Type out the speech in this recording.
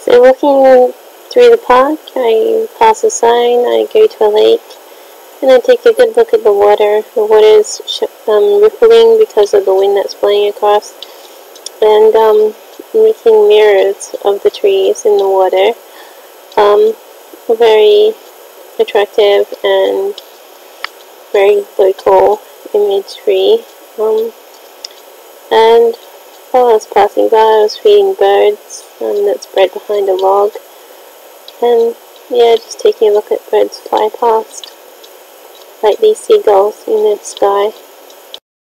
So walking through the park, I pass a sign, I go to a lake, and I take a good look at the water. The water is rippling because of the wind that's blowing across, and making mirrors of the trees in the water. Very attractive and very local imagery. And while I was passing by, I was feeding birds that's bred behind a log. And yeah, just taking a look at birds fly past, like these seagulls in the sky.